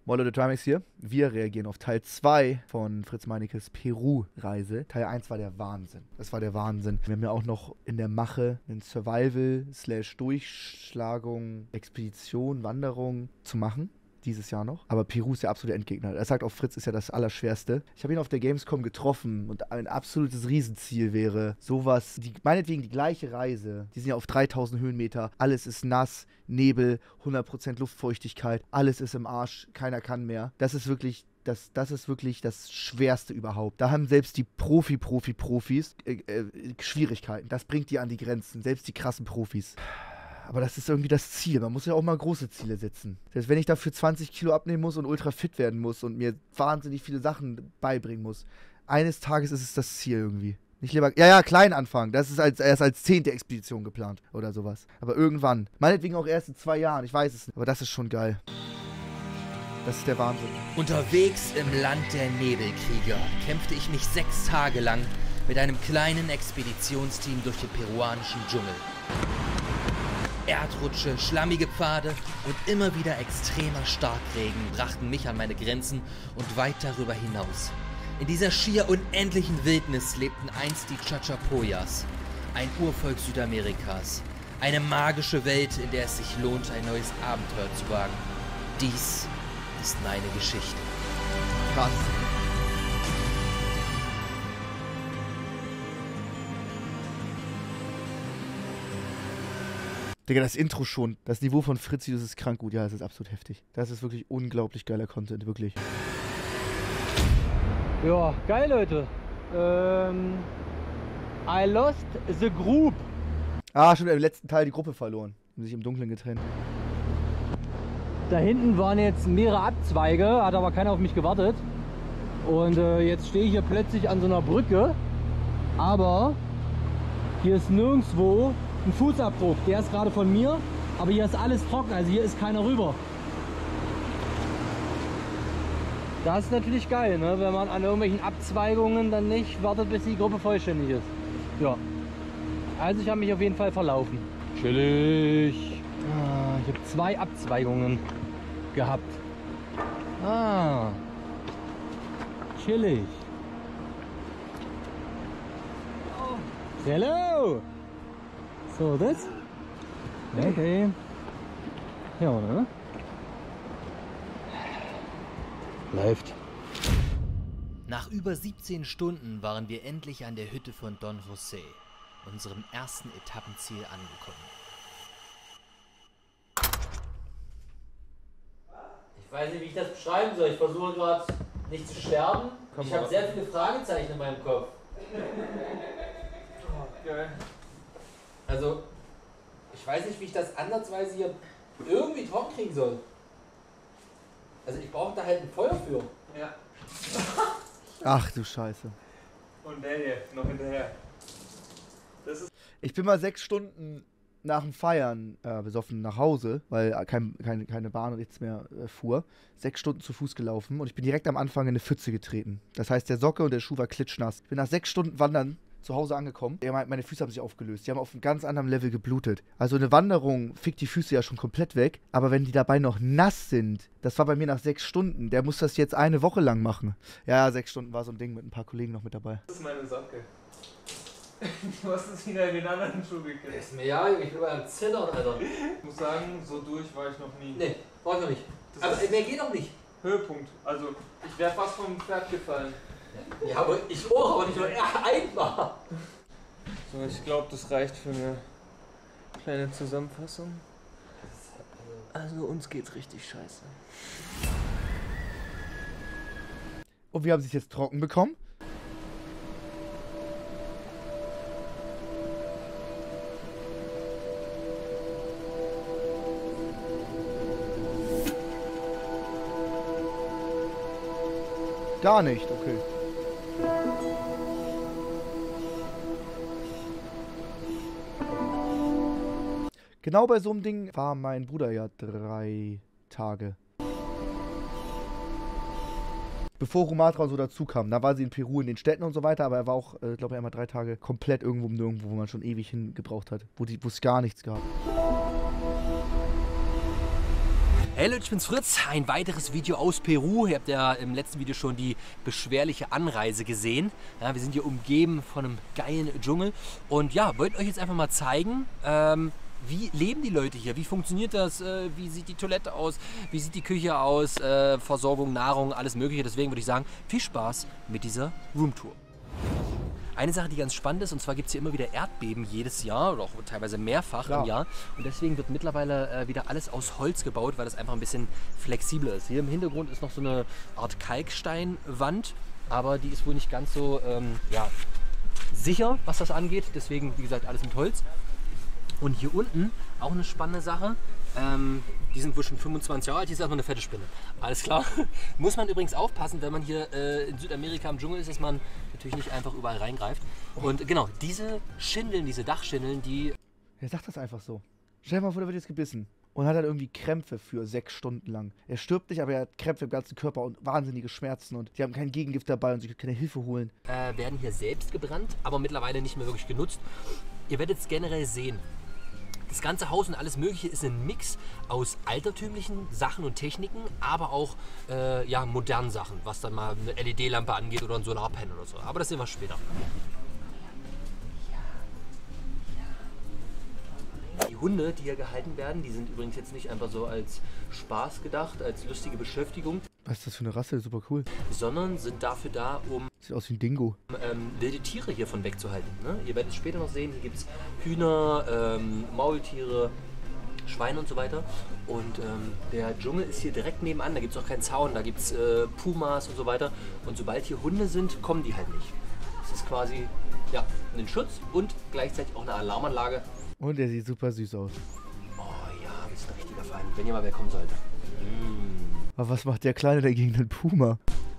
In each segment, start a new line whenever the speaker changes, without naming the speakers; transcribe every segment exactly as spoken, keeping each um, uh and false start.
Mollo the Trimax hier. Wir reagieren auf Teil zwei von Fritz Meinekes Peru-Reise. Teil eins war der Wahnsinn. Das war der Wahnsinn. Wir haben ja auch noch in der Mache einen Survival slash Durchschlagung, Expedition, Wanderung zu machen. Dieses Jahr noch. Aber Peru ist der absolute Endgegner. Er sagt auch, Fritz ist ja das Allerschwerste. Ich habe ihn auf der Gamescom getroffen und ein absolutes Riesenziel wäre sowas, die, meinetwegen die gleiche Reise. Die sind ja auf dreitausend Höhenmeter. Alles ist nass, Nebel, hundert Prozent Luftfeuchtigkeit. Alles ist im Arsch. Keiner kann mehr. Das ist wirklich... Das, das ist wirklich das Schwerste überhaupt. Da haben selbst die Profi-Profi-Profis äh, äh, Schwierigkeiten. Das bringt die an die Grenzen. Selbst die krassen Profis. Aber das ist irgendwie das Ziel. Man muss ja auch mal große Ziele setzen. Selbst wenn ich dafür zwanzig Kilo abnehmen muss und ultra fit werden muss und mir wahnsinnig viele Sachen beibringen muss. Eines Tages ist es das Ziel irgendwie. Nicht lieber, ja, ja, klein anfangen. Das ist als, erst als zehnte Expedition geplant oder sowas. Aber irgendwann. Meinetwegen auch erst in zwei Jahren. Ich weiß es nicht. Aber das ist schon geil. Das ist der Wahnsinn.
Unterwegs im Land der Nebelkrieger kämpfte ich mich sechs Tage lang mit einem kleinen Expeditionsteam durch den peruanischen Dschungel. Erdrutsche, schlammige Pfade und immer wieder extremer Starkregen brachten mich an meine Grenzen und weit darüber hinaus. In dieser schier unendlichen Wildnis lebten einst die Chachapoyas, ein Urvolk Südamerikas. Eine magische Welt, in der es sich lohnt, ein neues Abenteuer zu wagen. Dies ist meine Geschichte.
Krass. Digga, das Intro schon. Das Niveau von Fritzi, das ist krank gut. Ja, das ist absolut heftig. Das ist wirklich unglaublich geiler Content, wirklich.
Ja, geil, Leute. Ähm, I lost the group.
Ah, schon im letzten Teil die Gruppe verloren. Haben sich im Dunkeln getrennt.
Da hinten waren jetzt mehrere Abzweige, hat aber keiner auf mich gewartet. Und äh, jetzt stehe ich hier plötzlich an so einer Brücke. Aber hier ist nirgendwo ein Fußabdruck. Der ist gerade von mir, aber hier ist alles trocken, also hier ist keiner rüber. Das ist natürlich geil, ne? Wenn man an irgendwelchen Abzweigungen dann nicht wartet, bis die Gruppe vollständig ist. Ja. Also ich habe mich auf jeden Fall verlaufen. Chillig. Ah, ich habe zwei Abzweigungen gehabt. Ah. Chillig. Hello. So, das? Okay. Ja, ne? Läuft.
Nach über siebzehn Stunden waren wir endlich an der Hütte von Don José, unserem ersten Etappenziel, angekommen.
Ich weiß nicht, wie ich das beschreiben soll. Ich versuche gerade nicht zu sterben. Ich habe sehr viele Fragezeichen in meinem Kopf. Oh, geil. Also, ich weiß nicht, wie ich das ansatzweise hier irgendwie trocken kriegen soll. Also ich brauche da halt ein Feuer für. Ja.
Ach du Scheiße.
Und der hier, noch hinterher. Das ist
Ich bin mal sechs Stunden nach dem Feiern äh, besoffen nach Hause, weil kein, kein, keine Bahn und nichts mehr äh, fuhr. Sechs Stunden zu Fuß gelaufen und ich bin direkt am Anfang in eine Pfütze getreten. Das heißt, der Socke und der Schuh war klitschnass. Ich bin nach sechs Stunden Wandern zu Hause angekommen. Ja, meine Füße haben sich aufgelöst. Die haben auf einem ganz anderen Level geblutet. Also eine Wanderung fickt die Füße ja schon komplett weg. Aber wenn die dabei noch nass sind, das war bei mir nach sechs Stunden, der muss das jetzt eine Woche lang machen. Ja, sechs Stunden war so ein Ding mit ein paar Kollegen noch mit dabei.
Das ist meine Socke. Du hast es wieder in den anderen Schuh gekriegt.
Ist mir ja, ich bin beim Zittern, Alter.
Ich muss sagen, so durch war ich noch nie.
Nee, brauch ich noch nicht.
Das
Aber
ist
mehr geht auch nicht.
Höhepunkt. Also, ich wäre fast vom Pferd gefallen.
Ja, aber ich auch, aber nicht nur er einmal.
So, ich glaube, das reicht für eine kleine Zusammenfassung. Also, uns geht's richtig scheiße.
Und wir haben sich jetzt trocken bekommen. Gar nicht, okay. Genau bei so einem Ding war mein Bruder ja drei Tage. Bevor Rumatra und so dazu kam. Da war sie in Peru, in den Städten und so weiter, aber er war auch, äh, glaube ich, einmal drei Tage komplett irgendwo um nirgendwo, wo man schon ewig hingebraucht hat. Wo es gar nichts gab.
Hey Leute, ich bin's Fritz. Ein weiteres Video aus Peru. Ihr habt ja im letzten Video schon die beschwerliche Anreise gesehen. Ja, wir sind hier umgeben von einem geilen Dschungel. Und ja, wollte euch jetzt einfach mal zeigen, ähm, wie leben die Leute hier? Wie funktioniert das? Äh, wie sieht die Toilette aus? Wie sieht die Küche aus? Äh, Versorgung, Nahrung, alles mögliche. Deswegen würde ich sagen, viel Spaß mit dieser Roomtour. Eine Sache, die ganz spannend ist, und zwar gibt es hier immer wieder Erdbeben jedes Jahr oder auch teilweise mehrfach
Klar.
im Jahr. Und deswegen wird mittlerweile äh, wieder alles aus Holz gebaut, weil das einfach ein bisschen flexibler ist. Hier im Hintergrund ist noch so eine Art Kalksteinwand, aber die ist wohl nicht ganz so ähm, ja, sicher, was das angeht. Deswegen, wie gesagt, alles mit Holz. Und hier unten auch eine spannende Sache. Ähm, die sind wohl schon fünfundzwanzig Jahre alt, hier ist erstmal eine fette Spinne. Alles klar. Muss man übrigens aufpassen, wenn man hier äh, in Südamerika im Dschungel ist, dass man natürlich nicht einfach überall reingreift. Und genau, diese Schindeln, diese Dachschindeln, die...
Er sagt das einfach so. Stell dir mal vor, der wird jetzt gebissen. Und hat dann irgendwie Krämpfe für sechs Stunden lang. Er stirbt nicht, aber er hat Krämpfe im ganzen Körper und wahnsinnige Schmerzen. Und die haben kein Gegengift dabei und sie können keine Hilfe holen.
Äh, werden hier selbst gebrannt, aber mittlerweile nicht mehr wirklich genutzt. Ihr werdet es generell sehen. Das ganze Haus und alles Mögliche ist ein Mix aus altertümlichen Sachen und Techniken, aber auch äh, ja, modernen Sachen, was dann mal eine L E D-Lampe angeht oder ein Solarpanel oder so. Aber das sehen wir später. Die Hunde, die hier gehalten werden, die sind übrigens jetzt nicht einfach so als Spaß gedacht, als lustige Beschäftigung.
Was ist das für eine Rasse? Super cool.
Sondern sind dafür da, um
Sieht aus wie ein Dingo.
ähm, wilde Tiere hiervon wegzuhalten. Ne? Ihr werdet es später noch sehen, hier gibt es Hühner, ähm, Maultiere, Schweine und so weiter. Und ähm, der Dschungel ist hier direkt nebenan, da gibt es auch keinen Zaun, da gibt es äh, Pumas und so weiter. Und sobald hier Hunde sind, kommen die halt nicht. Das ist quasi ja, ein Schutz und gleichzeitig auch eine Alarmanlage.
Und er sieht super süß aus.
Oh ja, das ist ein richtiger Feind, wenn ihr mal wer kommen sollte. Mm.
Aber was macht der Kleine denn gegen den Puma?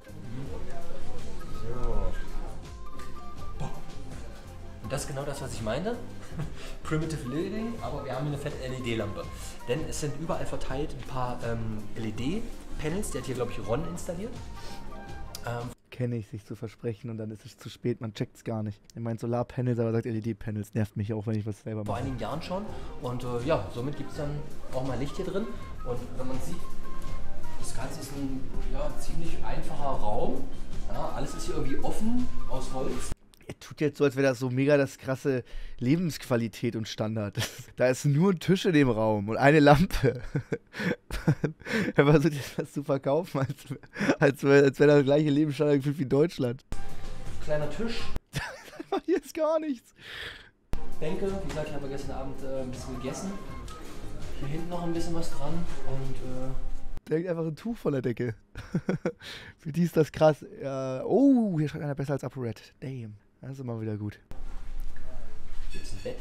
Und das ist genau das, was ich meinte. Primitive Living, aber wir haben hier eine fette L E D-Lampe. Denn es sind überall verteilt ein paar ähm, L E D-Panels. Der hat hier, glaube ich, Ron installiert. Ähm,
Kenne ich, sich zu versprechen und dann ist es zu spät, man checkt's gar nicht. Er meint Solarpanels, aber sagt L E D-Panels. Nervt mich auch, wenn ich was selber
vor
mache.
einigen Jahren schon. Und äh, ja, somit gibt es dann auch mal Licht hier drin. Und wenn man sieht, das Ganze ist ein ja, ziemlich einfacher Raum. Ja, alles ist hier irgendwie offen aus Holz.
Er tut jetzt so, als wäre das so mega das krasse Lebensqualität und Standard. Da ist nur ein Tisch in dem Raum und eine Lampe. Er versucht jetzt was zu verkaufen, als, als wäre als wär das gleiche Lebensstandard gefühlt wie in Deutschland.
Kleiner Tisch.
Hier ist gar nichts.
Bänke, wie gesagt, ich habe gestern Abend äh, ein bisschen gegessen. Hier hinten noch ein bisschen was dran und äh
Der hängt einfach ein Tuch von der Decke. Für die ist das krass. Ja, oh, hier schreibt einer besser als ApoRed. Damn. Das ist immer wieder gut.
hier ist ein Bett.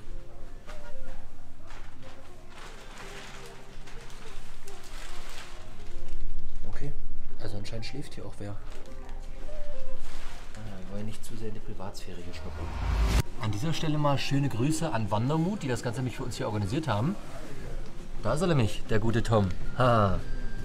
Okay, also anscheinend schläft hier auch wer. Ah, wir wollen nicht zu sehr in die Privatsphäre hier schnuppern. An dieser Stelle mal schöne Grüße an Wandermut, die das Ganze nämlich für uns hier organisiert haben. Da ist er nämlich, der gute Tom. Ha.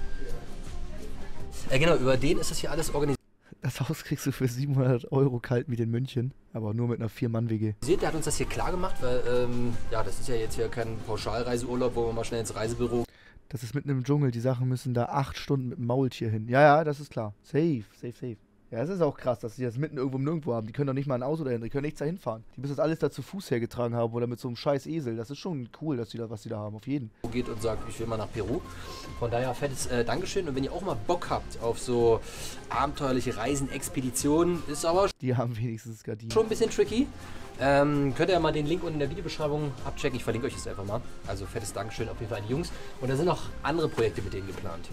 Äh, genau, über den ist das hier alles organisiert.
Das Haus kriegst du für siebenhundert Euro kalt mit in München, aber nur mit einer vier-Mann-W G.
Der hat uns das hier klar gemacht, weil ähm, ja, das ist ja jetzt hier kein Pauschalreiseurlaub, wo wir mal schnell ins Reisebüro.
Das ist mitten im Dschungel, die Sachen müssen da acht Stunden mit dem Maultier hin. Ja, ja, das ist klar. Safe, safe, safe. Ja, es ist auch krass, dass die das mitten irgendwo im Nirgendwo haben. Die können doch nicht mal ein Auto dahin, die können nichts dahin fahren. Die müssen das alles da zu Fuß hergetragen haben oder mit so einem scheiß Esel. Das ist schon cool, dass die da, was die da haben, auf jeden.
Geht und sagt, ich will mal nach Peru. Von daher fettes äh, Dankeschön. Und wenn ihr auch mal Bock habt auf so abenteuerliche Reisen, Expeditionen, ist aber
Die haben wenigstens Gardinen.
schon ein bisschen tricky. Ähm, könnt ihr ja mal den Link unten in der Videobeschreibung abchecken. Ich verlinke euch das einfach mal. Also fettes Dankeschön auf jeden Fall an die Jungs. Und da sind noch andere Projekte mit denen geplant.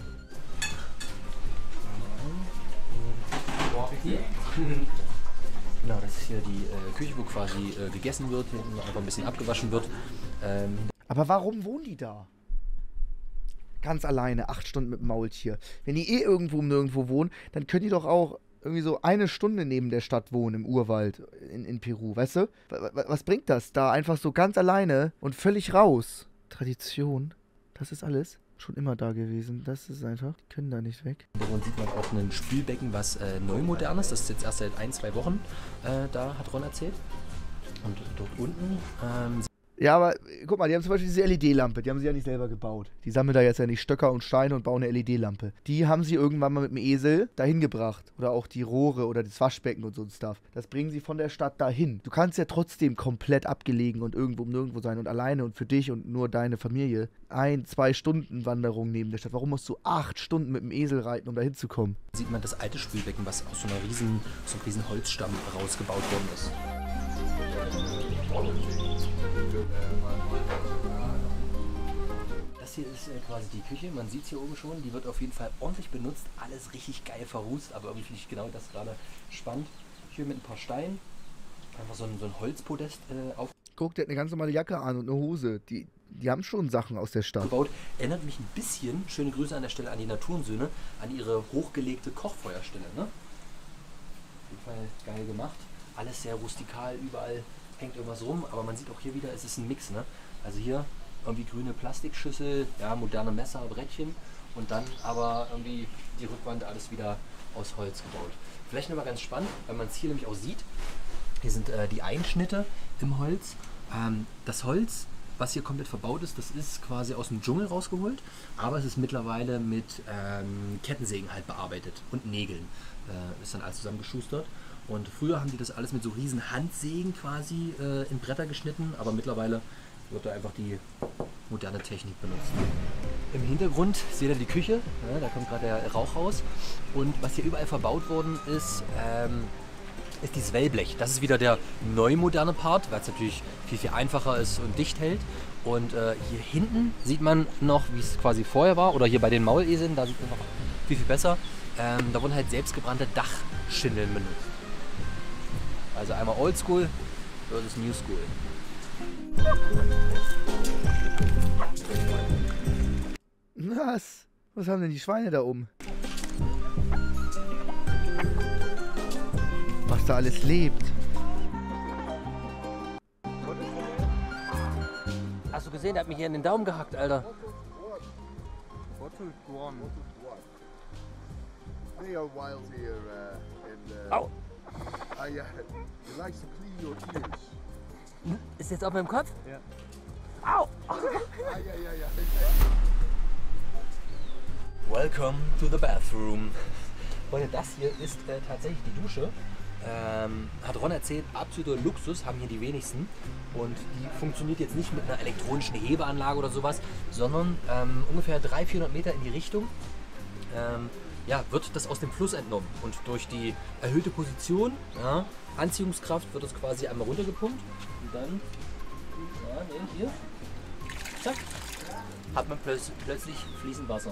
Genau, das ist hier die äh, Küche, wo quasi äh, gegessen wird, hinten noch einfach ein bisschen abgewaschen wird. Ähm,
Aber warum wohnen die da? Ganz alleine, acht Stunden mit dem Maultier. Wenn die eh irgendwo nirgendwo wohnen, dann können die doch auch irgendwie so eine Stunde neben der Stadt wohnen, im Urwald in, in Peru, weißt du? Was, was bringt das? Da einfach so ganz alleine und völlig raus. Tradition, das ist alles. Schon immer da gewesen. Das ist einfach, die können da nicht weg.
Und sieht man auch ein Spülbecken, was äh, neu modern ist. Das ist jetzt erst seit ein, zwei Wochen äh, da, hat Ron erzählt. Und dort unten ähm,
Ja, aber guck mal, die haben zum Beispiel diese L E D-Lampe, die haben sie ja nicht selber gebaut. Die sammeln da jetzt ja nicht Stöcker und Steine und bauen eine L E D-Lampe. Die haben sie irgendwann mal mit dem Esel dahin gebracht. Oder auch die Rohre oder das Waschbecken und so ein Stuff. Das bringen sie von der Stadt dahin. Du kannst ja trotzdem komplett abgelegen und irgendwo um nirgendwo sein und alleine und für dich und nur deine Familie ein, zwei Stunden Wanderung neben der Stadt. Warum musst du acht Stunden mit dem Esel reiten, um dahin zu kommen?
Sieht man das alte Spülbecken, was aus so einer riesen, so einem riesen Holzstamm rausgebaut worden ist. Das hier ist äh, quasi die Küche, man sieht es hier oben schon, die wird auf jeden Fall ordentlich benutzt, alles richtig geil verrußt, aber irgendwie finde ich genau das gerade spannend. Hier mit ein paar Steinen, einfach so ein, so ein Holzpodest äh, auf.
Guck, der hat eine ganz normale Jacke an und eine Hose. Die, die haben schon Sachen aus der Stadt.
Gebaut. Erinnert mich ein bisschen, schöne Grüße an der Stelle an die Naturensöhne, an ihre hochgelegte Kochfeuerstelle. Ne? Auf jeden Fall geil gemacht, alles sehr rustikal, überall hängt irgendwas rum, aber man sieht auch hier wieder, es ist ein Mix. Ne? Also hier irgendwie grüne Plastikschüssel, ja, moderne Messer, Brettchen und dann aber irgendwie die Rückwand alles wieder aus Holz gebaut. Vielleicht nochmal ganz spannend, weil man es hier nämlich auch sieht. Hier sind äh, die Einschnitte im Holz. Ähm, das Holz, was hier komplett verbaut ist, das ist quasi aus dem Dschungel rausgeholt, aber es ist mittlerweile mit ähm, Kettensägen halt bearbeitet und Nägeln. Äh, ist dann alles zusammengeschustert. Und früher haben die das alles mit so riesen Handsägen quasi äh, in Bretter geschnitten, aber mittlerweile wird da einfach die moderne Technik benutzt. Im Hintergrund seht ihr die Küche, ja, da kommt gerade der Rauch raus. Und was hier überall verbaut worden ist, ähm, ist dieses Wellblech. Das ist wieder der neu moderne Part, weil es natürlich viel, viel einfacher ist und dicht hält. Und äh, hier hinten sieht man noch, wie es quasi vorher war, oder hier bei den Mauleseln, da sieht man noch viel, viel besser. Ähm, da wurden halt selbstgebrannte Dachschindeln benutzt. Also einmal Oldschool versus New School.
Was? Was haben denn die Schweine da oben? Was da alles lebt.
Hast du gesehen, der hat mich hier in den Daumen gehackt, Alter.
They are wild here uh, in uh,
Au!
I, uh, he likes to clean your ears.
Ist jetzt auf meinem Kopf?
Ja.
Au!
Ah, ja, ja, ja.
Welcome to the bathroom. Leute, das hier ist äh, tatsächlich die Dusche. Ähm, hat Ron erzählt, absoluter Luxus, haben hier die wenigsten. Und die funktioniert jetzt nicht mit einer elektronischen Hebeanlage oder sowas, sondern ähm, ungefähr dreihundert, vierhundert Meter in die Richtung. Ähm, ja, wird das aus dem Fluss entnommen. Und durch die erhöhte Position, ja, Anziehungskraft, wird das quasi einmal runtergepumpt. Und dann, ja, nee, hier, zack, hat man plötzlich, plötzlich fließend Wasser.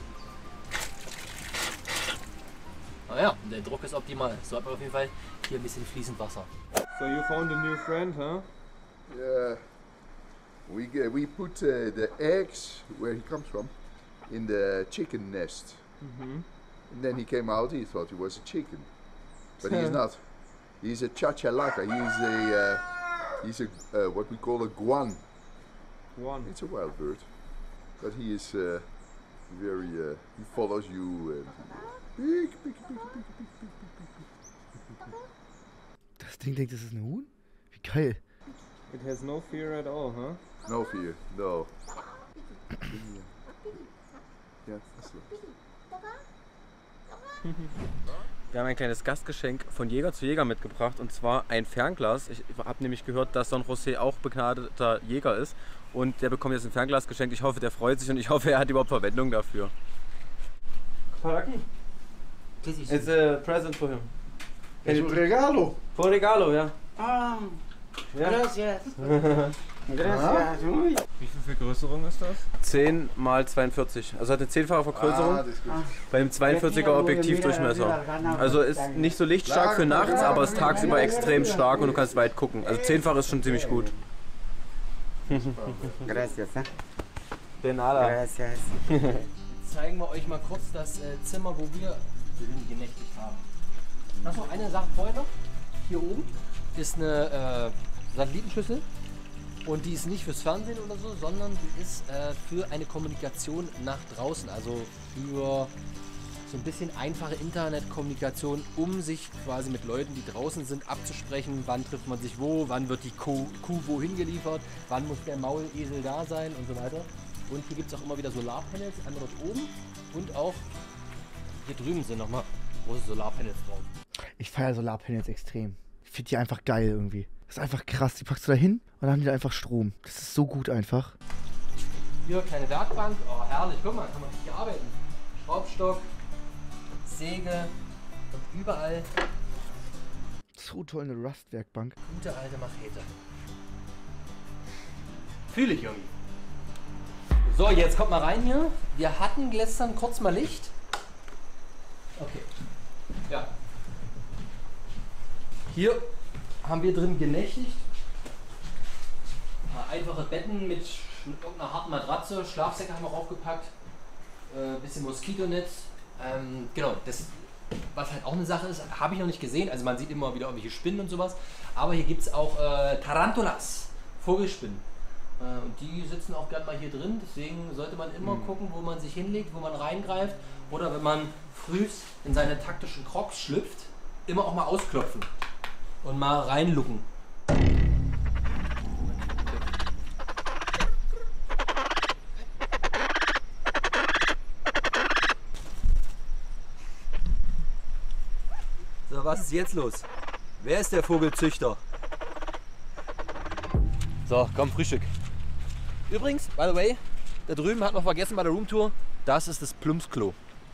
Naja, der Druck ist optimal. So hat man auf jeden Fall hier ein bisschen fließend Wasser.
So you found a new friend, huh?
Yeah. We uh, we put uh, the eggs where he comes from in the chicken nest,
Mm-hmm.
and then he came out. He thought he was a chicken, but he's not. He's a chachalaca. He's a uh, he's a uh, what we call a guan.
One.
It's a wild bird, but he is uh, very. Uh, he follows you. And peek, peek, peek, peek, peek, peek, peek, peek.
Das Ding denkt, das ist ein Huhn? Wie geil.
It has no fear at all, huh?
No fear, no. Yeah, that's right.
Wir haben ein kleines Gastgeschenk von Jäger zu Jäger mitgebracht, und zwar ein Fernglas. Ich habe nämlich gehört, dass Don José auch begnadeter Jäger ist, und der bekommt jetzt ein Fernglas geschenkt. Ich hoffe, der freut sich, und ich hoffe, er hat überhaupt Verwendung dafür. Pardon? It's a present for him.
Es un regalo.
For regalo, ja.
Ah,
Ja.
gracias. Gracias. Uy.
Wie viel Vergrößerung ist das? zehn mal zweiundvierzig. Also hat eine zehnfache Vergrößerung.
Ah, das ist gut.
Bei dem zweiundvierziger Objektivdurchmesser. Also ist nicht so lichtstark für nachts, aber ist tagsüber extrem stark und du kannst weit gucken. Also zehnfach ist schon ziemlich gut.
Gracias. eh.
De nada.
Gracias.
Zeigen wir euch mal kurz das äh, Zimmer, wo wir drin genächtigt haben. Achso, eine Sache vorher noch. Hier oben ist eine äh, Satellitenschüssel, und die ist nicht fürs Fernsehen oder so, sondern die ist äh, für eine Kommunikation nach draußen, also für so ein bisschen einfache Internetkommunikation, um sich quasi mit Leuten, die draußen sind, abzusprechen, wann trifft man sich wo, wann wird die Kuh, Kuh wohin geliefert, wann muss der Maulesel da sein und so weiter. Und hier gibt es auch immer wieder Solarpanels, einmal dort oben und auch hier drüben sind nochmal große Solarpanels drauf.
Ich feiere Solarpanels extrem. Ich finde die einfach geil irgendwie. Das ist einfach krass. Die packst du da hin und dann haben die da einfach Strom. Das ist so gut einfach.
Hier kleine Werkbank, oh herrlich, guck mal, kann man hier arbeiten. Schraubstock, Säge und überall
So toll, eine Rust-Werkbank.
gute alte Machete. Fühle ich irgendwie. So, jetzt kommt mal rein hier. Wir hatten gestern kurz mal Licht. Okay. Ja. Hier haben wir drin genächtigt. Einfache Betten mit irgendeiner harten Matratze, Schlafsäcke haben wir aufgepackt, äh, bisschen Moskitonetz. Ähm, genau, das, was halt auch eine Sache ist, habe ich noch nicht gesehen. Also man sieht immer wieder irgendwelche Spinnen und sowas. Aber hier gibt es auch äh, Tarantulas, Vogelspinnen. Äh, und die sitzen auch gerne mal hier drin. Deswegen sollte man immer mhm. gucken, wo man sich hinlegt, wo man reingreift. Oder wenn man früh in seine taktischen Crocs schlüpft, immer auch mal ausklopfen und mal reinlucken. So, was ist jetzt los? Wer ist der Vogelzüchter? So, komm, Frühstück. Übrigens, by the way, da drüben hat man vergessen bei der Roomtour, das ist das Plumpsklo.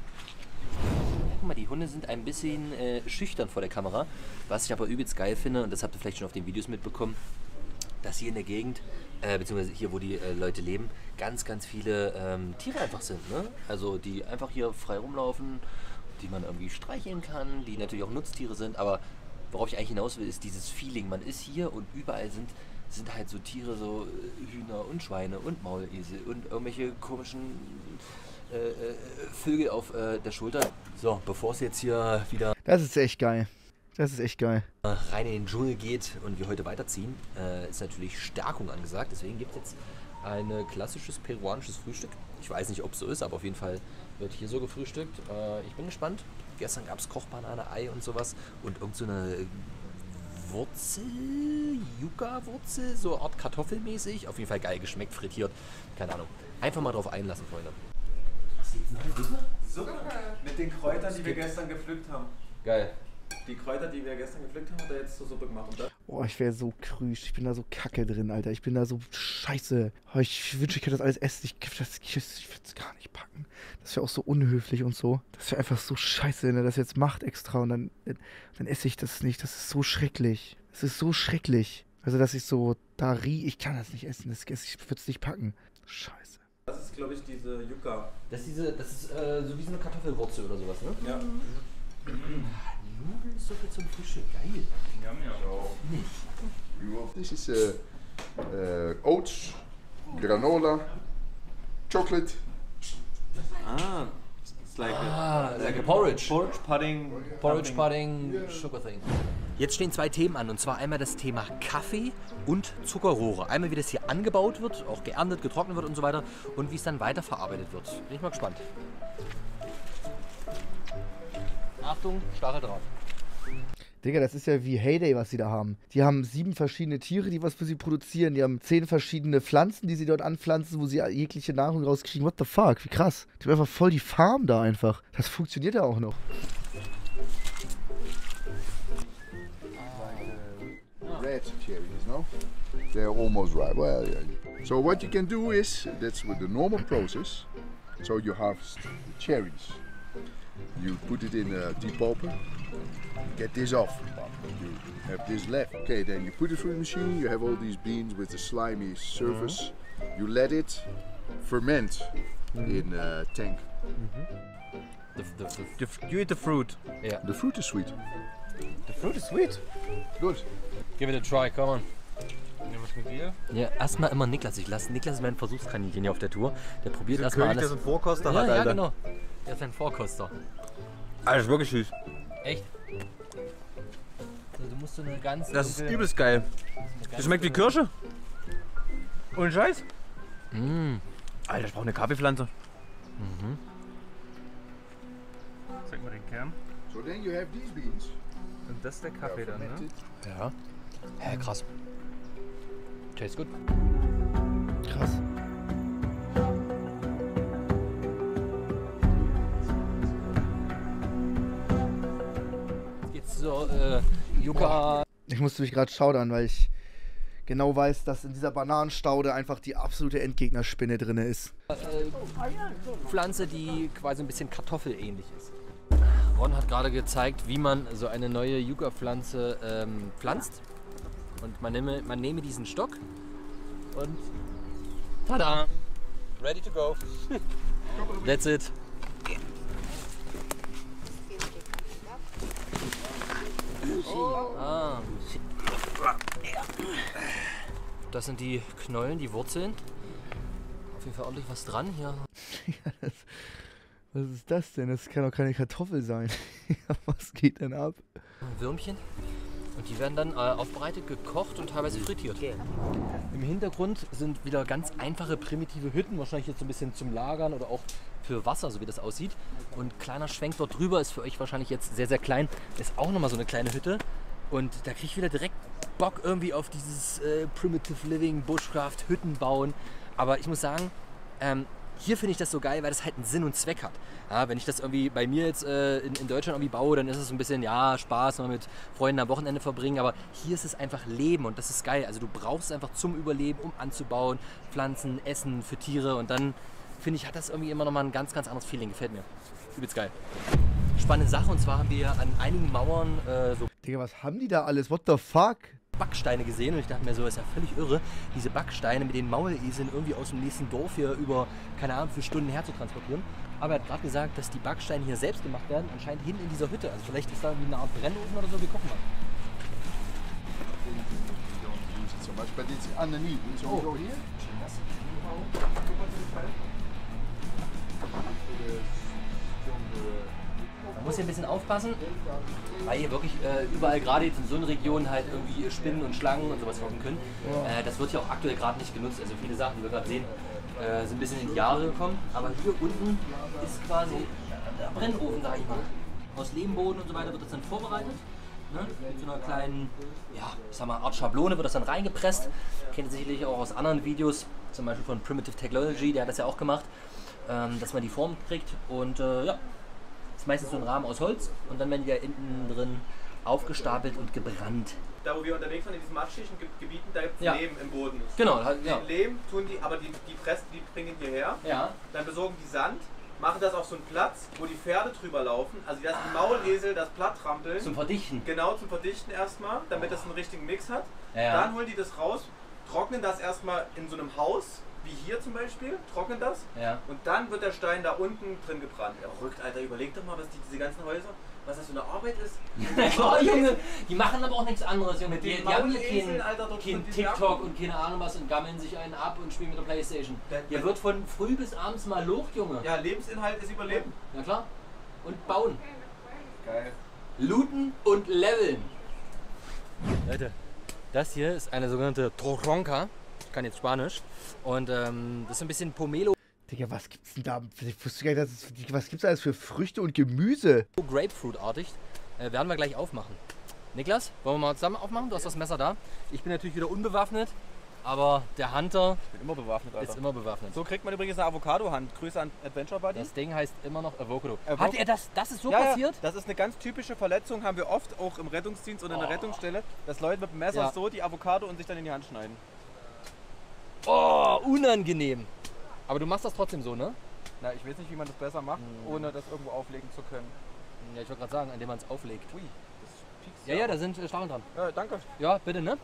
Guck mal, die Hunde sind ein bisschen äh, schüchtern vor der Kamera, was ich aber übelst geil finde, und das habt ihr vielleicht schon auf den Videos mitbekommen, dass hier in der Gegend, äh, beziehungsweise hier, wo die äh, Leute leben, ganz, ganz viele ähm, Tiere einfach sind. Ne? Also die einfach hier frei rumlaufen, die man irgendwie streicheln kann, die natürlich auch Nutztiere sind, aber worauf ich eigentlich hinaus will, ist dieses Feeling. Man ist hier und überall sind, sind halt so Tiere, so Hühner und Schweine und Maulesel und irgendwelche komischen äh, äh, Vögel auf äh, der Schulter. So, bevor es jetzt hier wieder
Das ist echt geil. Das ist echt geil.
rein in den Dschungel geht und wir heute weiterziehen, äh, ist natürlich Stärkung angesagt. Deswegen gibt es jetzt ein klassisches peruanisches Frühstück. Ich weiß nicht, ob es so ist, aber auf jeden Fall wird hier so gefrühstückt. Äh, ich bin gespannt. Gestern gab es Kochbanane, Ei und sowas und irgend so eine Wurzel, Yucca-Wurzel, so Art kartoffelmäßig. Auf jeden Fall geil geschmeckt, frittiert. Keine Ahnung. Einfach mal drauf einlassen, Freunde. Was gibt's noch?
Suppe mit den Kräutern, die wir gestern gepflückt haben.
Geil.
Die Kräuter, die wir gestern gepflückt haben, hat er jetzt zur Suppe gemacht. Und das
Oh, ich wäre so krüsch. Ich bin da so kacke drin, Alter. Ich bin da so scheiße. Oh, ich wünsche, ich könnte das alles essen. Ich, das, ich, ich würde es gar nicht packen. Das wäre auch so unhöflich und so. Das wäre einfach so scheiße, wenn er das jetzt macht extra und dann, dann esse ich das nicht. Das ist so schrecklich. Das ist so schrecklich. Also, dass ich so da rie, ich kann das nicht essen. Das, ich würde es nicht packen. Scheiße.
Das ist, glaube ich, diese Yucca.
Das ist, diese, das ist äh, so wie so eine Kartoffelwurzel oder sowas, ne?
Ja.
Mhm. Nudelsuppe zum Frühstück, geil.
Ja, ja.
This is uh, uh, oats, granola, chocolate.
Ah, it's like
Ah,
a,
like a porridge.
Porridge pudding.
Porridge Pudding, Sugar Thing. Jetzt stehen zwei Themen an, und zwar einmal das Thema Kaffee und Zuckerrohre. Einmal, wie das hier angebaut wird, auch geerntet, getrocknet wird und so weiter, und wie es dann weiterverarbeitet wird. Bin ich mal gespannt. Achtung, Stacheldraht.
Digga, das ist ja wie Heyday, was sie da haben. Die haben sieben verschiedene Tiere, die was für sie produzieren. Die haben zehn verschiedene Pflanzen, die sie dort anpflanzen, wo sie jegliche Nahrung rauskriegen. What the fuck? Wie krass. Die haben einfach voll die Farm da einfach. Das funktioniert ja auch noch.
Red cherries, no? They're almost ripe. Well, yeah. So what you can do is, that's with the normal process. So you harvest the cherries. You put it in a depulper. Get this off. You have this left. Okay, then you put it through the machine. You have all these beans with the slimy surface. You let it ferment in a tank.
The, the, the,
The, you eat the fruit.
yeah.
The fruit is sweet.
The fruit is sweet.
Good.
Give it a try, come on.
Ja, was mit dir?
Ja, erstmal immer Niklas. Ich lasse Niklas ist mein Versuchskaninchen hier auf der Tour. Der probiert erstmal
König, der
alles.
so einen Vorkoster
Ja,
hat,
ja,
Alter.
genau. Der ist ein Vorkoster.
Alter, das ist wirklich süß.
Echt? So, du musst so eine ganz.
Das ist
dunkle-
übelst geil.
eine ganz
Das schmeckt wie
dunkle-
Kirsche. Ohne Scheiß.
Mm.
Alter, ich brauche eine Kaffeepflanze. Zeig mal den Kern.
So then you have these beans.
Und das ist der Kaffee dann, ne?
Ja. Hä, krass. Tastes gut.
Krass.
Jetzt geht's zur äh, Yucca.
Ich musste mich gerade schaudern, weil ich genau weiß, dass in dieser Bananenstaude einfach die absolute Endgegnerspinne drin ist.
Pflanze, die quasi ein bisschen kartoffelähnlich ist. Ron hat gerade gezeigt, wie man so eine neue Yucca-Pflanze ähm, pflanzt. Und man nehme, man nehme diesen Stock und tada! Ready to go. That's it. Ah. Das sind die Knollen, die Wurzeln. Auf jeden Fall ordentlich was dran hier.
Ja, das, was ist das denn? Das kann doch keine Kartoffel sein. Was geht denn ab?
Würmchen. Und die werden dann äh, aufbereitet, gekocht und teilweise frittiert. Im Hintergrund sind wieder ganz einfache, primitive Hütten. Wahrscheinlich jetzt so ein bisschen zum Lagern oder auch für Wasser, so wie das aussieht. Und kleiner Schwenk dort drüber ist für euch wahrscheinlich jetzt sehr, sehr klein. Ist auch nochmal so eine kleine Hütte. Und da kriege ich wieder direkt Bock irgendwie auf dieses äh, Primitive Living, Bushcraft, Hütten bauen. Aber ich muss sagen, ähm, hier finde ich das so geil, weil das halt einen Sinn und Zweck hat. Ja, wenn ich das irgendwie bei mir jetzt äh, in, in Deutschland irgendwie baue, dann ist es so ein bisschen, ja, Spaß, mal mit Freunden am Wochenende verbringen. Aber hier ist es einfach Leben und das ist geil. Also du brauchst es einfach zum Überleben, um anzubauen, Pflanzen, Essen für Tiere. Und dann, finde ich, hat das irgendwie immer nochmal ein ganz, ganz anderes Feeling. Gefällt mir. Übelst geil. Spannende Sache, und zwar haben wir an einigen Mauern äh, so
Digga, was haben die da alles? What the fuck?
Backsteine gesehen und ich dachte mir so, ist ja völlig irre, diese Backsteine mit den Mauleseln irgendwie aus dem nächsten Dorf hier über, keine Ahnung, für Stunden her zu transportieren. Aber er hat gerade gesagt, dass die Backsteine hier selbst gemacht werden, anscheinend hinten in dieser Hütte. Also vielleicht ist da irgendwie eine Art Brennofen oder so, wir gucken mal.
So much, but it's underneath. So we go here.
Man muss hier ein bisschen aufpassen, weil hier wirklich äh, überall, gerade jetzt in so einer Region, halt irgendwie Spinnen und Schlangen und sowas hocken können. Ja. Äh, das wird hier auch aktuell gerade nicht genutzt. Also viele Sachen, die wir gerade sehen, äh, sind ein bisschen in die Jahre gekommen. Aber hier unten ist quasi der Brennofen, sag ich mal. Aus Lehmboden und so weiter wird das dann vorbereitet. Ne? Mit so einer kleinen, ja, ich sag mal, Art Schablone wird das dann reingepresst. Kennt ihr sicherlich auch aus anderen Videos, zum Beispiel von Primitive Technology, der hat das ja auch gemacht, ähm, dass man die Form kriegt. Und äh, ja. Ist meistens so ein Rahmen aus Holz und dann werden die da innen drin aufgestapelt und gebrannt.
Da wo wir unterwegs waren, in diesen matschigen Gebieten, da gibt es
ja.
Lehm im Boden.
Genau.
Den
Ja.
Lehm tun die, aber die, die pressen, die bringen hierher,
ja.
Dann besorgen die Sand, machen das auf so einen Platz, wo die Pferde drüber laufen, also dass die Maulesel das platt trampeln.
Zum Verdichten.
Genau, zum Verdichten erstmal, damit das einen richtigen Mix hat.
Ja.
Dann holen die das raus, trocknen das erstmal in so einem Haus, wie hier zum Beispiel, trocknen das.
Ja.
Und dann wird der Stein da unten drin gebrannt. Ja, verrückt, Alter, überleg doch mal, was die, diese ganzen Häuser, was das für eine Arbeit ist.
Oh, Junge, die machen aber auch nichts anderes, Junge. Die, die haben hier keinen
Alter,
kein TikTok und keine Ahnung was und gammeln sich einen ab und spielen mit der Playstation. Hier wird von früh bis abends mal locht, Junge.
Ja, Lebensinhalt ist Überleben.
Ja klar. Und bauen.
Geil.
Looten und leveln. Leute, das hier ist eine sogenannte Tronca. Ich kann jetzt Spanisch. Und ähm, das ist ein bisschen Pomelo.
Digga, was gibt's denn da? Ich wusste gar nicht, dass es, was gibt's da alles für Früchte und Gemüse?
Grapefruit-artig. Äh, werden wir gleich aufmachen. Niklas, wollen wir mal zusammen aufmachen? Du hast das Messer da. Ich bin natürlich wieder unbewaffnet. Aber der Hunter
Ich bin immer bewaffnet, Alter.
ist immer bewaffnet.
So kriegt man übrigens eine Avocado-Hand. Grüße an Adventure Buddy.
Das Ding heißt immer noch Avocado.
Avoc-
Hat er das? Das ist so
ja,
passiert?
Ja, das ist eine ganz typische Verletzung, haben wir oft auch im Rettungsdienst oder in der
Oh.
Rettungsstelle, dass Leute mit dem Messer
Ja.
so die Avocado und sich dann in die Hand schneiden.
Oh, unangenehm. Aber du machst das trotzdem so, ne?
Na, ich weiß nicht, wie man das besser macht, ohne das irgendwo auflegen zu können.
Ja, ich wollte gerade sagen, indem man es auflegt.
Ui, das piekst
Ja, ja, da sind äh, Stacheln dran.
Ja, danke.
Ja, bitte, ne?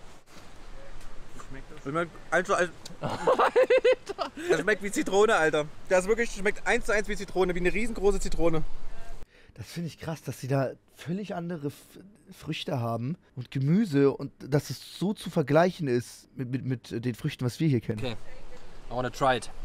Das schmeckt also, also, das schmeckt wie Zitrone, Alter. Das wirklich schmeckt eins zu eins wie Zitrone, wie eine riesengroße Zitrone.
Das finde ich krass, dass sie da völlig andere F Früchte haben und Gemüse und dass es so zu vergleichen ist mit, mit, mit den Früchten, was wir hier kennen.
Okay. I wanna try it.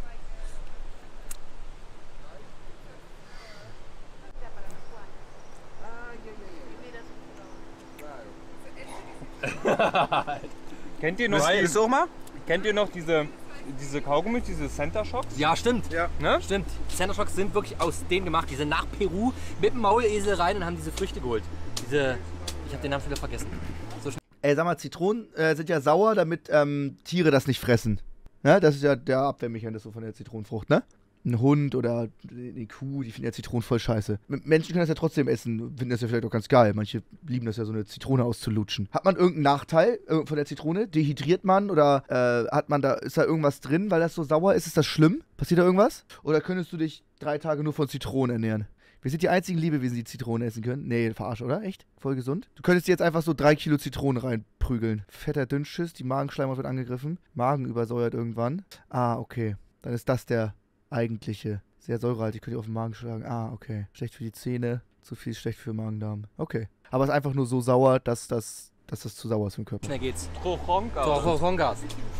Kennt ihr noch,
Geil.
ist auch mal? Kennt ihr noch diese diese Kaugummis, diese Center Shocks.
Ja, stimmt.
Ja.
Ne? Stimmt. Center Shocks sind wirklich aus denen gemacht. Die sind nach Peru mit dem Maulesel rein und haben diese Früchte geholt. Diese, ich habe den Namen wieder vergessen. So schnell.
Ey, sag mal, Zitronen äh, sind ja sauer, damit ähm, Tiere das nicht fressen. Ne? Das ist ja der Abwehrmechanismus von der Zitronenfrucht, ne? Ein Hund oder eine Kuh, die finden ja Zitronen voll scheiße. Menschen können das ja trotzdem essen, finden das ja vielleicht auch ganz geil. Manche lieben das ja, so eine Zitrone auszulutschen. Hat man irgendeinen Nachteil äh, von der Zitrone? Dehydriert man oder äh, hat man da, ist da irgendwas drin, weil das so sauer ist? Ist das schlimm? Passiert da irgendwas? Oder könntest du dich drei Tage nur von Zitronen ernähren? Wir sind die einzigen Lebewesen, die Zitronen essen können. Nee, verarsch, oder? Echt? Voll gesund? Du könntest dir jetzt einfach so drei Kilo Zitronen reinprügeln. Fetter Dünnschiss, die Magenschleimhaut wird angegriffen. Magen übersäuert irgendwann. Ah, okay. Dann ist das der eigentliche. Sehr säurehaltig, könnt ihr auf den Magen schlagen. Ah, okay. Schlecht für die Zähne, zu viel schlecht für Magen-Darm. Okay. Aber es ist einfach nur so sauer, dass das, dass das zu sauer ist für den Körper.
Schnell geht's.
Trochongas.
Trochongas.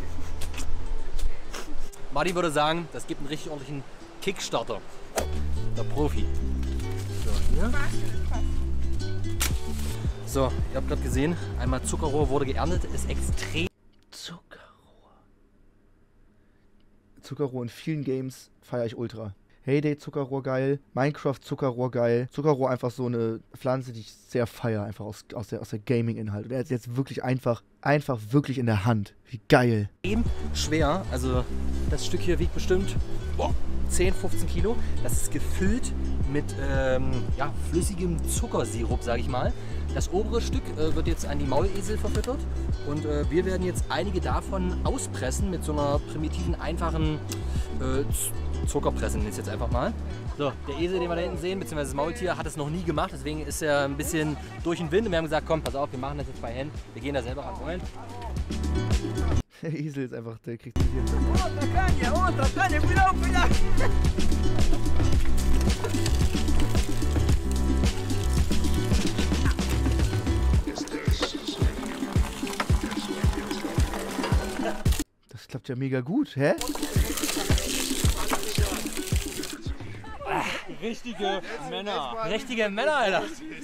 Martin würde sagen, das gibt einen richtig ordentlichen Kickstarter. Der Profi. So, hier. So, ihr habt gerade gesehen, einmal Zuckerrohr wurde geerntet, ist extrem.
Zuckerrohr. Zuckerrohr in vielen Games feiere ich ultra. Heyday Zuckerrohr geil, Minecraft Zuckerrohr geil. Zuckerrohr einfach so eine Pflanze, die ich sehr feiere, einfach aus, aus der, aus der Gaming-Inhalt. Und er ist jetzt wirklich einfach, einfach wirklich in der Hand. Wie geil.
Schwer, also das Stück hier wiegt bestimmt boah, zehn, fünfzehn Kilo. Das ist gefüllt mit ähm, ja, flüssigem Zuckersirup, sage ich mal. Das obere Stück äh, wird jetzt an die Maulesel verfüttert und äh, wir werden jetzt einige davon auspressen mit so einer primitiven, einfachen äh, Zuckerpresse, nenne ich es jetzt einfach mal. So, der Esel, den wir da hinten sehen, beziehungsweise das Maultier, hat es noch nie gemacht, deswegen ist er ein bisschen durch den Wind und wir haben gesagt, komm, pass auf, wir machen das jetzt bei Händen, wir gehen da selber ran. Moment.
Der Esel ist einfach, der kriegt die hier. Das klappt ja mega gut, hä?
Richtige Männer.
Richtige Männer, Alter.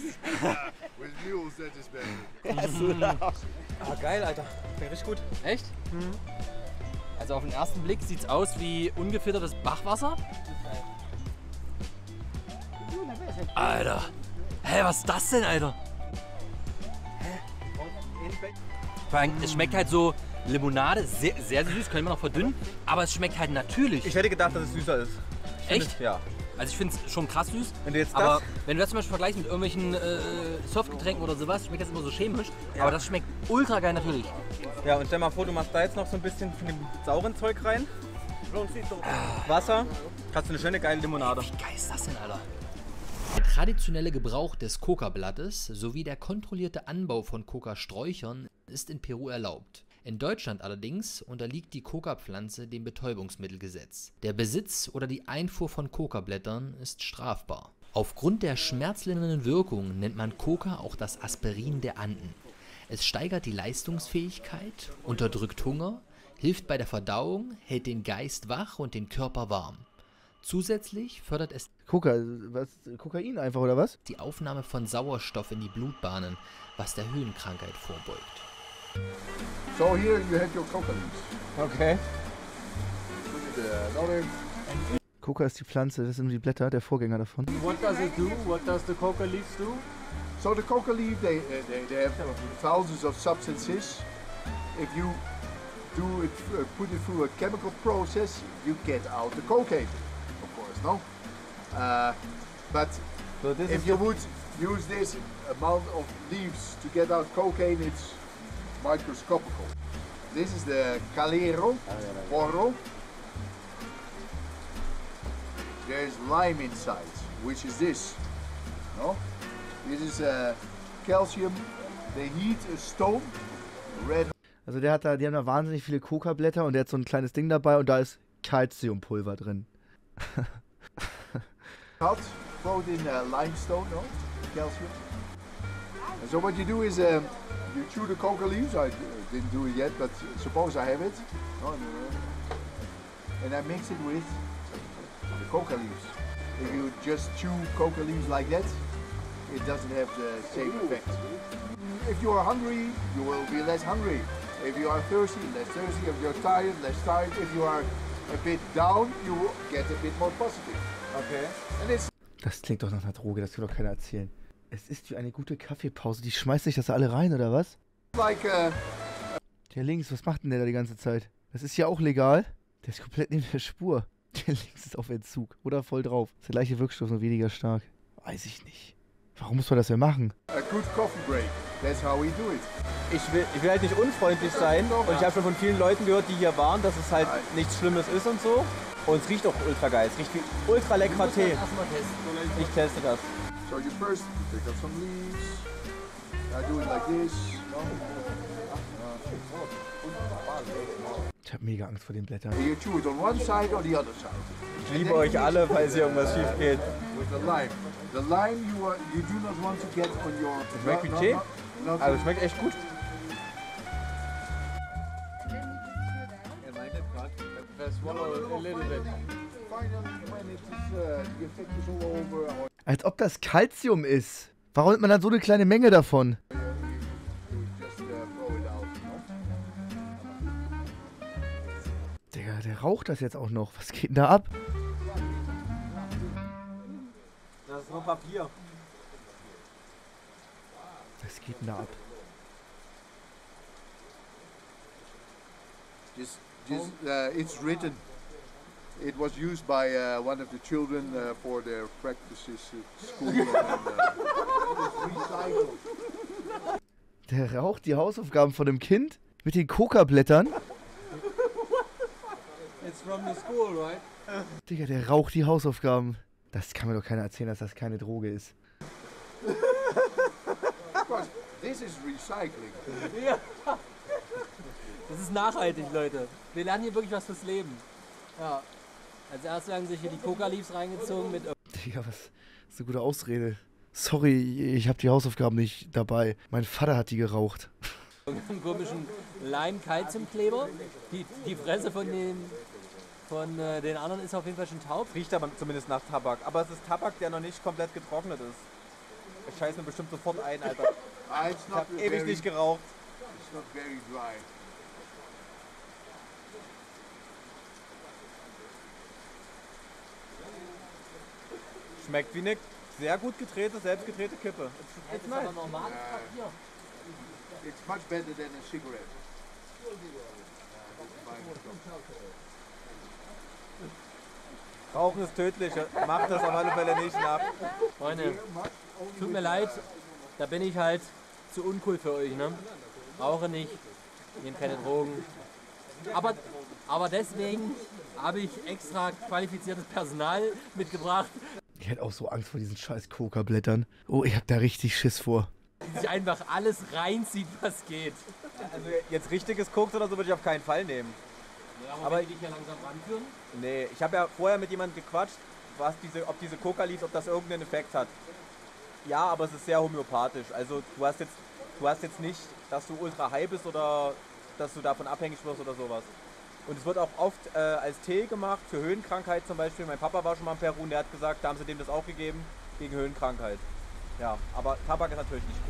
Ah, geil, Alter. Klingt richtig gut.
Echt? Mhm. Also auf den ersten Blick sieht es aus wie ungefiltertes Bachwasser. Alter. Hä, was ist das denn, Alter? Vor allem, es schmeckt halt so Limonade, sehr, sehr süß, können wir noch verdünnen, aber es schmeckt halt natürlich.
Ich hätte gedacht, dass es süßer ist. Ich
Echt?
Finde, ja.
Also ich finde es schon krass süß,
wenn du jetzt
aber
das
wenn du das zum Beispiel vergleichst mit irgendwelchen äh, Softgetränken oder sowas, schmeckt das immer so chemisch, ja. Aber das schmeckt ultra geil natürlich.
Ja, und stell mal vor, du machst da jetzt noch so ein bisschen von dem sauren Zeug rein. Ah. Wasser, hast du eine schöne geile Limonade.
Wie geil ist das denn, Alter? Der traditionelle Gebrauch des Kokablattes sowie der kontrollierte Anbau von Kokasträuchern ist in Peru erlaubt. In Deutschland allerdings unterliegt die Kokapflanze dem Betäubungsmittelgesetz. Der Besitz oder die Einfuhr von Kokablättern ist strafbar. Aufgrund der schmerzlindernden Wirkung nennt man Koka auch das Aspirin der Anden. Es steigert die Leistungsfähigkeit, unterdrückt Hunger, hilft bei der Verdauung, hält den Geist wach und den Körper warm. Zusätzlich fördert es
Koka, was, Kokain einfach, oder was?
die Aufnahme von Sauerstoff in die Blutbahnen, was der Höhenkrankheit vorbeugt.
So here you have your coca leaves.
Okay.
Put it uh, another.
Koka ist die Pflanze, das sind die Blätter, der Vorgänger davon.
What does it do? What does the coca leaves do?
So the coca leaf, they, uh, they they have thousands of substances. If you do it, uh, put it through a chemical process, you get out the cocaine, of course, no. Uh, but
so this
if
is
you would use this amount of leaves to get out cocaine, it's microscopical. This is the calero, porro. There's lime inside, which is this. No? This is uh, calcium. They heat a stone, red.
Also der hat da, die haben da wahnsinnig viele Kokablätter und der hat so ein kleines Ding dabei und da ist Calciumpulver drin.
Hot, throw it in uh, limestone, no? Calcium. And so what you do is um, you chew the coca leaves. I didn't do it yet, but suppose I have it. No, and I mix it with the coca leaves. If you just chew coca leaves like that, it doesn't have the same effect. If you are hungry, you will be less hungry. If you are thirsty, less thirsty. If you're tired, less tired. If you are a bit down, you get a bit more positive.
Okay.
And it's
Das klingt doch nach einer Droge, das kann doch keiner erzählen. Es ist wie eine gute Kaffeepause. Die schmeißt sich das alle rein, oder was?
like uh,
Der links, was macht denn der da die ganze Zeit? Das ist ja auch legal. Der ist komplett neben der Spur. Der links ist auf Entzug. Oder voll drauf. Ist der gleiche Wirkstoff, nur weniger stark. Weiß ich nicht. Warum muss man das denn machen?
a good coffee break. That's how we do it.
Ich will, ich will halt nicht unfreundlich sein und ich habe schon von vielen Leuten gehört, die hier waren, dass es halt nichts Schlimmes ist und so. Und es riecht auch ultra geil. Es riecht wie ultra leckerer Tee.
Erstmal testen.
Ich teste das.
So you first pick up some leaves. I do it like this.
Ich habe mega Angst vor den Blättern.
You chew it on one side or the other side.
Ich liebe euch alle, falls hier irgendwas schief geht.
With the lime. The lime you are, you do not want to get on your.
Schmeckt wie
no,
Tee?
no, no,
Also schmeckt echt gut.
Finally, when it is, uh, the effect is all over, or
Als ob das Calcium ist. Warum nimmt man dann so eine kleine Menge davon?
you just uh, throw it out. No?
Digga, der raucht das jetzt auch noch. Was geht denn da ab?
Das ist nur Papier.
Was geht denn da ab?
Just, just, uh, it's written. It was used by uh, one of the children uh, for their practices at school. and, uh, it's recycled.
Der raucht die Hausaufgaben von dem Kind mit den Coca-Blättern.
It's from the school, right?
Digga, der raucht die Hausaufgaben. Das kann mir doch keiner erzählen, dass das keine Droge ist.
Because this is recycling.
Ja. Das ist nachhaltig, Leute. Wir lernen hier wirklich was fürs Leben. Ja. Als erstes haben sich hier die Coca-Leaves reingezogen mit
Digga, was das ist eine gute Ausrede. Sorry, ich habe die Hausaufgaben nicht dabei. Mein Vater hat die geraucht.
irgendeinem komischen Leim-Calcium-Kleber. Die, die Fresse von den, von, äh, den anderen ist auf jeden Fall schon taub.
Riecht aber zumindest nach Tabak. Aber es ist Tabak, der noch nicht komplett getrocknet ist. Ich scheiß mir bestimmt sofort ein, Alter.
Ah, it's
Ich
not
hab
very,
ewig nicht geraucht.
It's not very dry.
Schmeckt wie eine sehr gut gedrehte, selbst gedrehte Kippe.
Das ist aber normales Papier.
It's much better than a cigarette.
Rauchen ist tödlich. Macht das auf alle Fälle nicht nach.
Freunde, tut mir leid, da bin ich halt zu uncool für euch, ne? Rauche nicht, nehme keine Drogen. Aber, aber deswegen habe ich extra qualifiziertes Personal mitgebracht,
Ich hätte auch so Angst vor diesen scheiß Coca-Blättern. Oh, ich hab da richtig Schiss vor.
die sich einfach alles reinzieht, was geht.
Also jetzt richtiges Koks oder so würde ich auf keinen Fall nehmen.
Ja, aber,
Aber-
wenn die dich hier langsam ranführen.
Nee, ich habe ja vorher mit jemandem gequatscht, was diese, ob diese Coca-Leaves, ob das irgendeinen Effekt hat. Ja, aber es ist sehr homöopathisch. Also du hast jetzt, du hast jetzt nicht, dass du ultra high bist oder dass du davon abhängig wirst oder sowas. Und es wird auch oft äh, als Tee gemacht, für Höhenkrankheit zum Beispiel. Mein Papa war schon mal in Peru und der hat gesagt, da haben sie dem das auch gegeben, gegen Höhenkrankheit. Ja, aber Tabak ist natürlich nicht gut.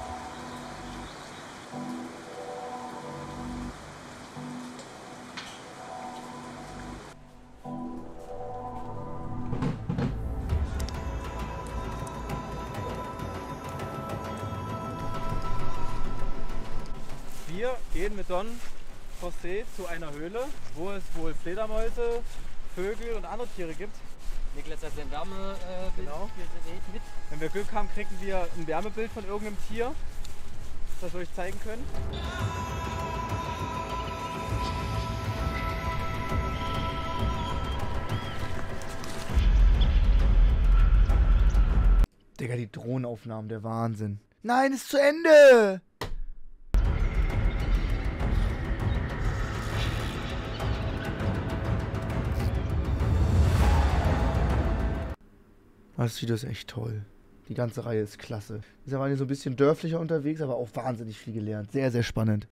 Wir gehen mit Don José zu einer Höhle, wo es wohl Fledermäuse, Vögel und andere Tiere gibt.
Niklas hat sein Wärmebild
Genau.
Gerät mit.
Wenn wir Glück haben, kriegen wir ein Wärmebild von irgendeinem Tier, das wir euch zeigen können.
Digga, die Drohnenaufnahmen, der Wahnsinn. Nein, ist zu Ende! Das Video ist echt toll. Die ganze Reihe ist klasse. Wir waren hier so ein bisschen dörflicher unterwegs, aber auch wahnsinnig viel gelernt. Sehr, sehr spannend.